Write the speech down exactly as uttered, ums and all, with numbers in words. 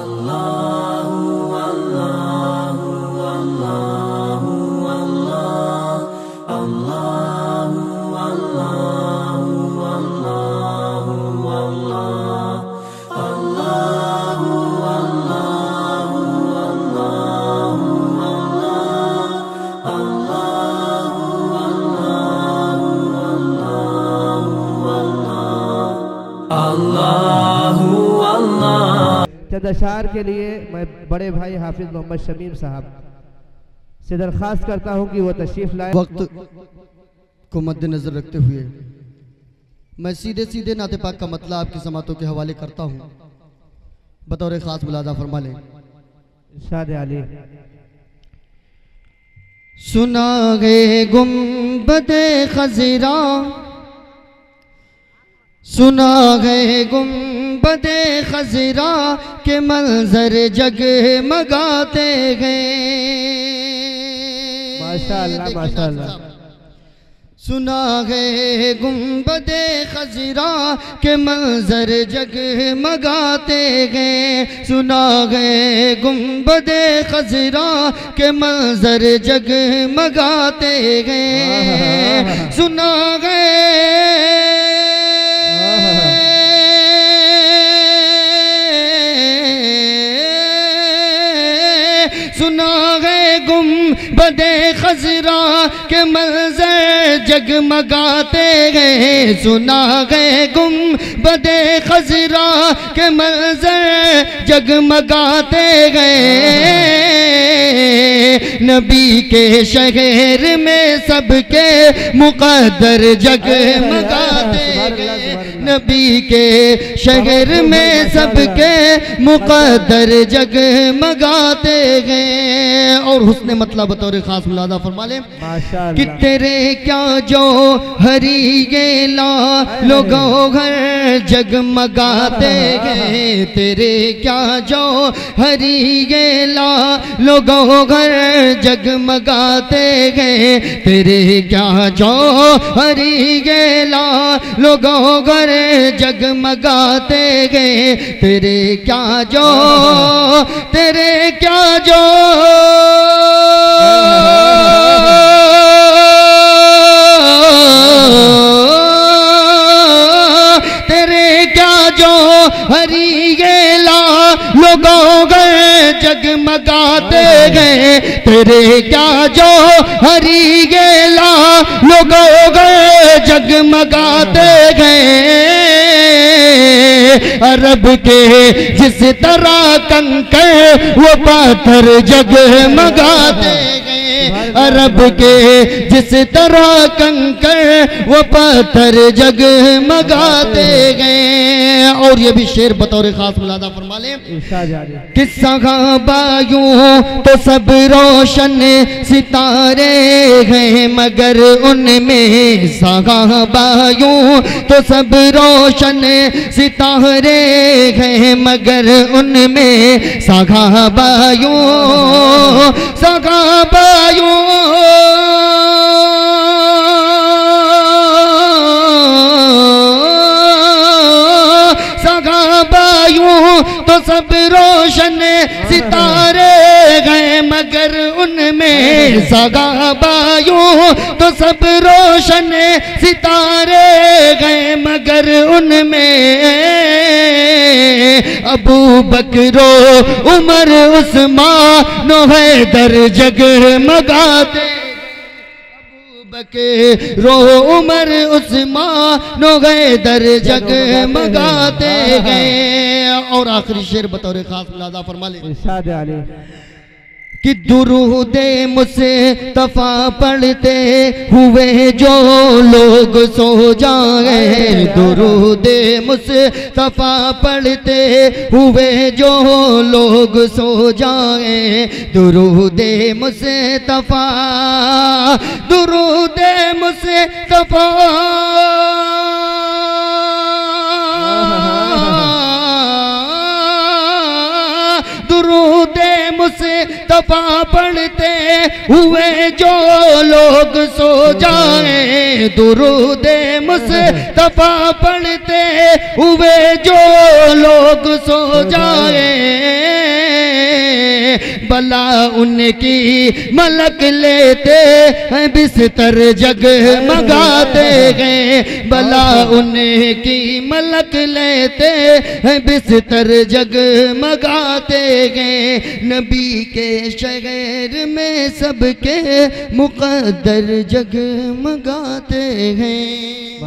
चंद अशार के लिए मैं बड़े भाई हाफिज मोहम्मद शमीम साहब से दरख्वास्त करता हूं कि वो तशरीफ लाए। वक्त को मद्देनजर रखते हुए मैं सीधे सीधे नाते पाक का मतलब आपकी समातों के हवाले करता हूं। बतौर खास मुलादा फरमा लें। इरशाद आली। सुना गे गुंबदे खज़रा, सुना गए गुंबदे खज़रा के मंजर जगमगाते गए। माशाअल्लाह माशाअल्लाह। सुना गए गुंबदे खज़रा के मंजर जगमगाते गए। सुना गए गुंबदे खज़रा के मंजर जगमगाते गए। सुना गए सुना गए गुंबदे खज़रा के मंजर जगमगाते गए। सुना गए गुंबदे खज़रा के मंजर जगमगाते गए। नबी के शहर में सबके मुक़द्दर जगमगाते गए। नबी के शहर में सबके मुक़द्दर जगमगाते गए। और हुस्ने मतलब बतौर खास मुलादा फरमा ले कि तेरे क्या जो हरी गेला लोगों घर जगमगाते गए। तेरे क्या जो हरी गेला लोगों घर जगमगाते गए। तेरे क्या जो हरी गेला लोगों घर जगमगाते गए। तेरे क्या जो तेरे क्या जो तेरे क्या जो हरी गेला लोगों गए जगमगाते गए। तेरे क्या जो हरी गेला लोगों गए जगमगाते गए। अरब के जिस तरह कंकर वो पत्थर जगमगाते गए। अरब के जिस तरह कंकर वो पत्थर जगमगाते गए। और ये भी शेर बतौर खास मुलादा फरमा ले कि सहाबायूं तो सब रोशन सितारे हैं मगर उनमें सहाबायूं तो सब रोशन सितारे हैं मगर उनमें सहाबायूं सहाबायूं सहाबायूं तो सब रोशन सितारे गए मगर उनमें सहाबायूं तो सब रोशन सितारे गए मगर उनमें अबू बकरो उमर उस्मान हैदर जगमगाते। अबू बकरो उमर उस्मान हैदर जगमगाते गए। और आखिरी शेर बतौर खास मुलादा फरमा ले। इरशाद आली कि दुरूदे मुस्तफा पढ़ते हुए जो लोग सो जाए। दुरूदे मुस्तफा पढ़ते हुए जो लोग सो जाए। दुरूदे मुस्तफा दुरूदे मुस्तफा दुरूदे मुस्तफा पढ़ते हुए जो लोग सो जाए। दुरूदे मुस्तफा पढ़ते हुए जो लोग सो जाए। भला उनकी मलक लेते हैं बिस्तर जगमगाते हैं, भला उनकी मलक लेते हैं बिस्तर जगमगाते हैं। नबी के शहर में सबके मुकद्दर जगमगाते हैं।